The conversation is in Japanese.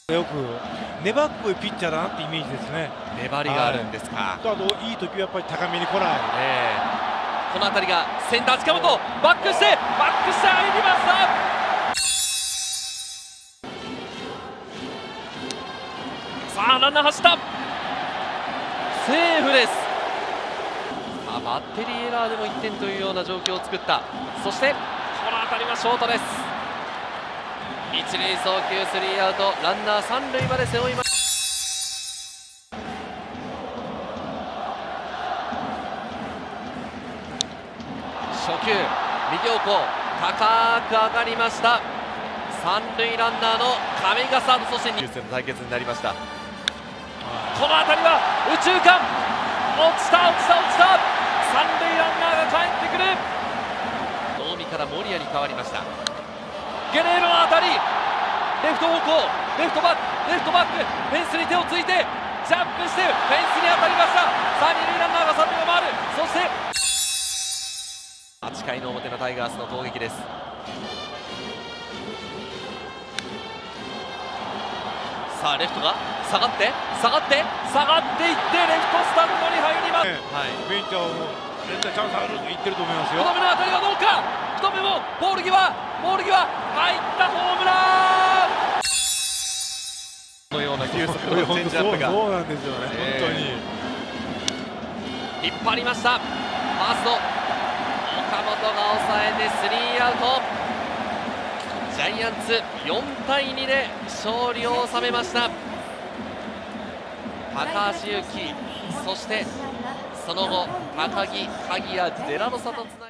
よく粘っこいピッチャーだなってイメージですね。 粘りがあるんですか。 あといい時はやっぱり高めに来ない。 この辺りがセンター近本、バックして入りました。さあランナー走った、セーフです。さあバッテリーエラーでも1点というような状況を作った。そしてこの辺りはショートです。一塁送球、スリーアウト、ランナー三塁まで背負います。初球右方向高く上がりました。三塁ランナーの亀井がスタート、そして2球戦の対決になりました。この辺りは右中間、落ちた三塁ランナーが帰ってくる。能見から森谷に変わりました。ゲレーロの当たり、レフト方向、レフトバック、フェンスに手をついてジャンプしてフェンスに当たりました。さあ二塁ランナーが三塁を回る。そして8回の表のタイガースの攻撃です。さあレフトが下がっていってレフトスタンドに入ります。 ベンチャーも絶対チャンスあると言ってると思いますよ。 福留の当たりはどうか。福留もボール際入ったホームランのような球速のチェンジアップが、 そうなんですよね、本当に引っ張りました。ファースト岡本が抑えてスリーアウト。ジャイアンツ4対2で勝利を収めました。高橋優貴、そしてその後高木、鍵谷、デラロサとつなぎ